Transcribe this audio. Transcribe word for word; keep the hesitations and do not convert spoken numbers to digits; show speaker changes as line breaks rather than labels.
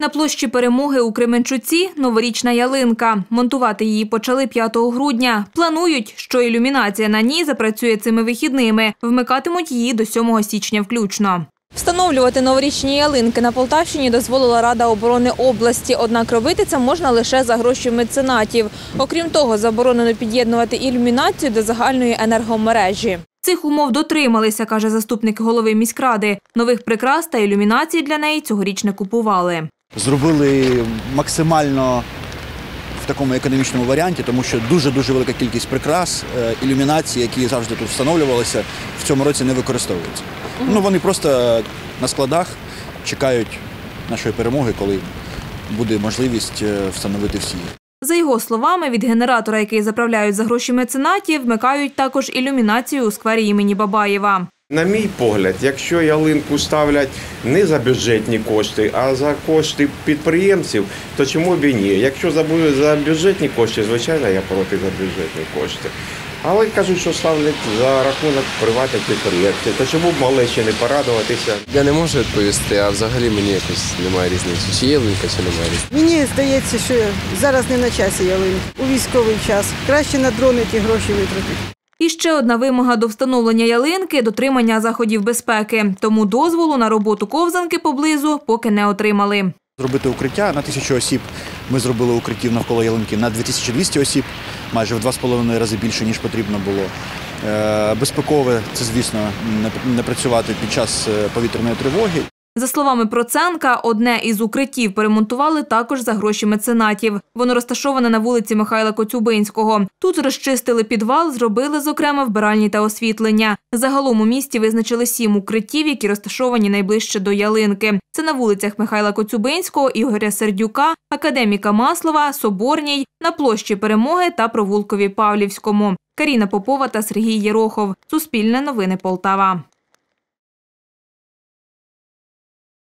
На площі Перемоги у Кременчуці новорічна ялинка. Монтувати її почали п'ятого грудня. Планують, що ілюмінація на ній запрацює цими вихідними. Вмикатимуть її до сьомого січня включно. Встановлювати новорічні ялинки на Полтавщині дозволила Рада оборони області. Однак робити це можна лише за гроші меценатів. Окрім того, заборонено під'єднувати ілюмінацію до загальної енергомережі. Цих умов дотрималися, каже заступник голови міськради. Нових прикрас та ілюмінації для неї цьогоріч не купували.
Зробили максимально в такому економічному варіанті, тому що дуже-дуже велика кількість прикрас, ілюмінацій, які завжди тут встановлювалися, в цьому році не використовуються. Ну, вони просто на складах чекають нашої перемоги, коли буде можливість встановити всі.
За його словами, від генератора, який заправляють за гроші меценатів, вмикають також ілюмінацію у сквері імені Бабаєва.
На мій погляд, якщо ялинку ставлять не за бюджетні кошти, а за кошти підприємців, то чому б і ні? Якщо за бюджетні кошти, звичайно, я проти за бюджетні кошти. Але кажуть, що ставлять за рахунок приватних підприємців, то чому б могли ще не порадуватися?
Я не можу відповісти, а взагалі мені якось немає різниці, чи є ялинка, чи немає різниці.
Мені здається, що зараз не на часі ялинки, у військовий час. Краще на дрони ті гроші витратити.
І ще одна вимога до встановлення ялинки – дотримання заходів безпеки. Тому дозволу на роботу ковзанки поблизу поки не отримали.
Зробити укриття на тисячу осіб. Ми зробили укриттів навколо ялинки на дві тисячі двісті осіб, майже в два з половиною рази більше, ніж потрібно було. Безпекове – це, звісно, не працювати під час повітряної тривоги.
За словами Проценка, одне із укриттів перемонтували також за гроші меценатів. Воно розташоване на вулиці Михайла Коцюбинського. Тут розчистили підвал, зробили, зокрема, вбиральні та освітлення. Загалом у місті визначили сім укриттів, які розташовані найближче до ялинки. Це на вулицях Михайла Коцюбинського, Ігоря Сердюка, Академіка Маслова, Соборній, на площі Перемоги та провулкові Павлівському. Каріна Попова та Сергій Єрохов. Суспільне новини Полтава.